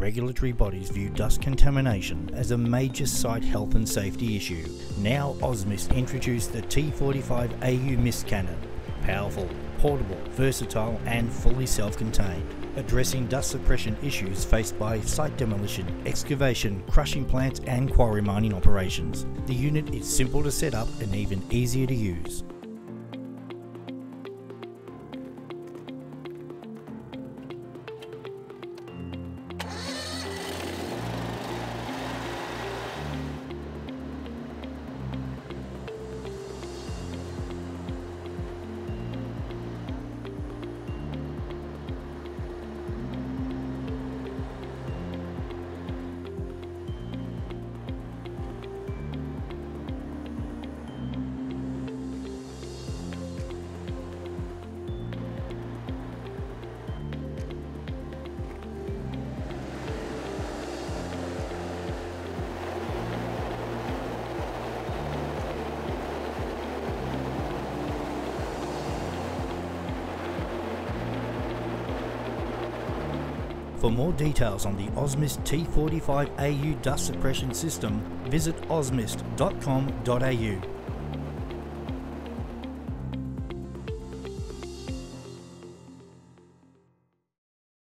regulatory bodies view dust contamination as a major site health and safety issue. Now Ozmist introduced the T45AU mist cannon. Powerful, portable, versatile and fully self-contained, addressing dust suppression issues faced by site demolition, excavation, crushing plants and quarry mining operations. The unit is simple to set up and even easier to use. For more details on the Ozmist T45AU dust suppression system, visit ozmist.com.au.